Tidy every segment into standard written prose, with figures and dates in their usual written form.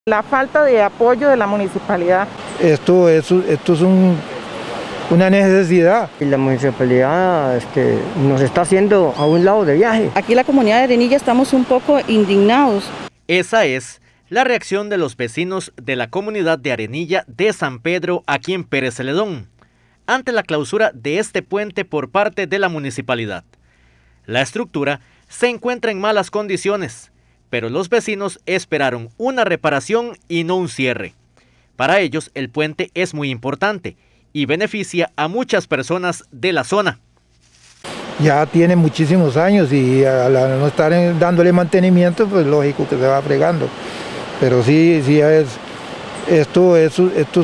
La falta de apoyo de la municipalidad. Esto es una necesidad. Y la municipalidad nos está haciendo a un lado de viaje. Aquí en la comunidad de Arenilla estamos un poco indignados. Esa es la reacción de los vecinos de la comunidad de Arenilla de San Pedro, aquí en Pérez Celedón, ante la clausura de este puente por parte de la municipalidad. La estructura se encuentra en malas condiciones, pero los vecinos esperaron una reparación y no un cierre. Para ellos, el puente es muy importante y beneficia a muchas personas de la zona. Ya tiene muchísimos años y al no estar dándole mantenimiento, pues lógico que se va fregando. Pero sí esto es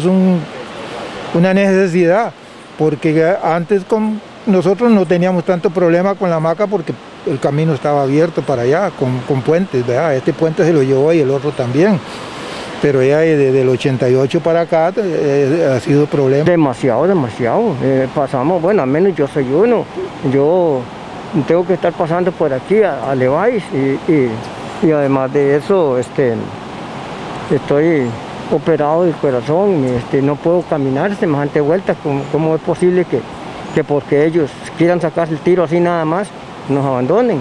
una necesidad, porque antes nosotros no teníamos tanto problema con la hamaca porque el camino estaba abierto para allá, con puentes, ¿verdad? Este puente se lo llevó y el otro también. Pero ya desde el 88 para acá ha sido problema. Demasiado. Pasamos, bueno, al menos yo soy uno. Yo tengo que estar pasando por aquí a Leváis y además de eso estoy operado del corazón, no puedo caminar semejante vuelta. ¿Cómo es posible que porque ellos quieran sacarse el tiro así nada más, nos abandonen?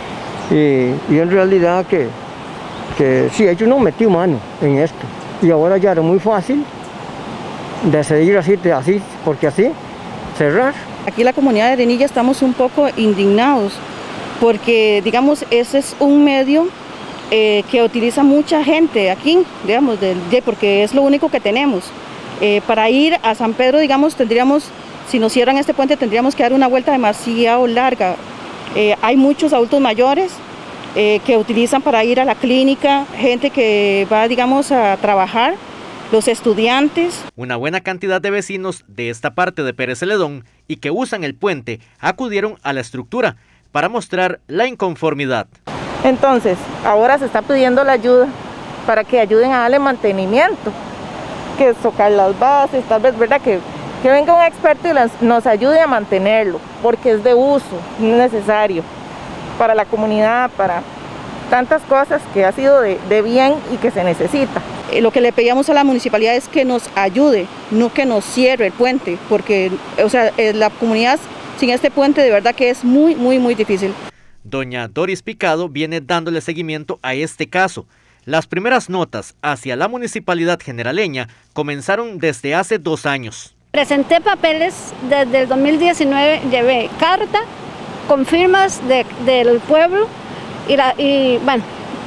Y en realidad que sí, ellos no metió mano en esto. Y ahora ya era muy fácil de seguir así, porque así, cerrar. Aquí en la comunidad de Arenilla estamos un poco indignados, porque digamos, ese es un medio que utiliza mucha gente aquí, digamos, porque es lo único que tenemos. Para ir a San Pedro, digamos, si nos cierran este puente, tendríamos que dar una vuelta demasiado larga. Hay muchos adultos mayores que utilizan para ir a la clínica, gente que va, digamos, a trabajar, los estudiantes. Una buena cantidad de vecinos de esta parte de Pérez Celedón y que usan el puente acudieron a la estructura para mostrar la inconformidad. Entonces, ahora se está pidiendo la ayuda para que ayuden a darle mantenimiento, que tocar las bases, tal vez, ¿verdad? Que venga un experto y nos ayude a mantenerlo, porque es de uso, es necesario para la comunidad, para tantas cosas que ha sido de bien y que se necesita. Lo que le pedíamos a la municipalidad es que nos ayude, no que nos cierre el puente, porque la comunidad sin este puente de verdad que es muy difícil. Doña Doris Picado viene dándole seguimiento a este caso. Las primeras notas hacia la municipalidad generaleña comenzaron desde hace 2 años. Presenté papeles desde el 2019, llevé carta con firmas del pueblo y bueno,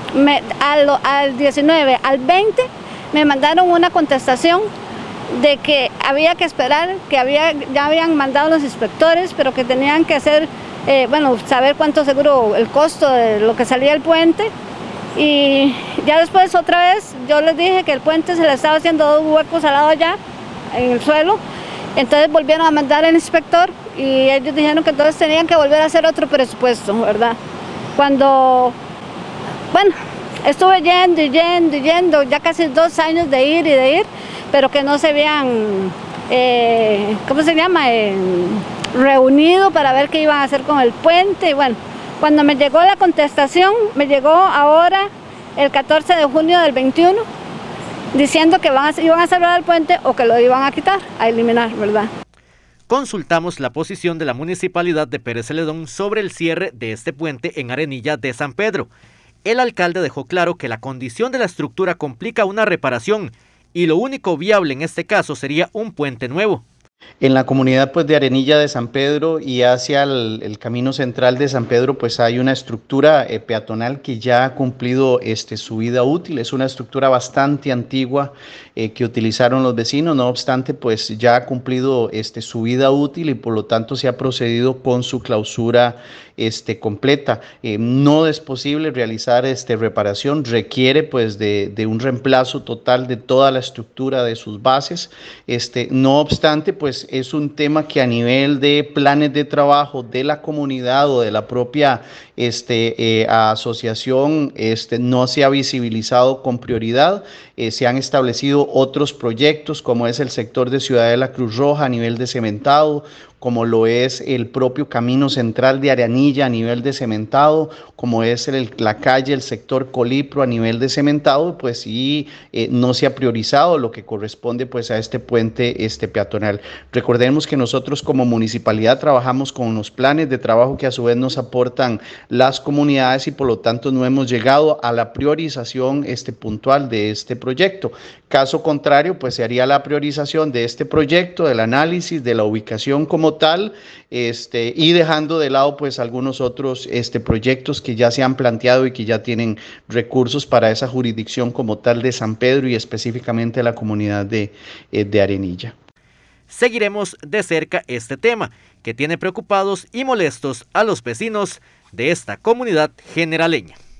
al 19, al 20 me mandaron una contestación de que había que esperar, que ya habían mandado los inspectores, pero que tenían que hacer, saber cuánto seguro el costo de lo que salía el puente. Y ya después otra vez yo les dije que el puente se le estaba haciendo 2 huecos al lado allá en el suelo. Entonces volvieron a mandar al inspector y ellos dijeron que entonces tenían que volver a hacer otro presupuesto, ¿verdad? Cuando, estuve yendo, ya casi 2 años de ir, pero que no se habían, reunido para ver qué iban a hacer con el puente. Y bueno, cuando me llegó la contestación, me llegó ahora el 14 de junio del 21, diciendo que iban a cerrar el puente o que lo iban a quitar, a eliminar, ¿verdad? Consultamos la posición de la Municipalidad de Pérez Celedón sobre el cierre de este puente en Arenilla de San Pedro. El alcalde dejó claro que la condición de la estructura complica una reparación y lo único viable en este caso sería un puente nuevo. En la comunidad de Arenilla de San Pedro y hacia el camino central de San Pedro, pues hay una estructura peatonal que ya ha cumplido su vida útil. Es una estructura bastante antigua que utilizaron los vecinos, no obstante, pues ya ha cumplido su vida útil y por lo tanto se ha procedido con su clausura completa. No es posible realizar reparación, requiere pues de un reemplazo total de toda la estructura de sus bases. No obstante, pues es un tema que a nivel de planes de trabajo de la comunidad o de la propia asociación no se ha visibilizado con prioridad. Se han establecido otros proyectos como es el sector de Ciudad de la Cruz Roja a nivel de cementado, como lo es el propio camino central de Arenilla a nivel de cementado, como es la calle, el sector Colipro a nivel de cementado, pues sí, no se ha priorizado lo que corresponde pues a este puente peatonal. Recordemos que nosotros como municipalidad trabajamos con los planes de trabajo que a su vez nos aportan las comunidades y por lo tanto no hemos llegado a la priorización puntual de este proyecto. Caso contrario, pues se haría la priorización de este proyecto, del análisis, de la ubicación como tal, y dejando de lado pues algunos otros proyectos que ya se han planteado y que ya tienen recursos para esa jurisdicción como tal de San Pedro y específicamente la comunidad de Arenilla. Seguiremos de cerca este tema, que tiene preocupados y molestos a los vecinos de esta comunidad generaleña.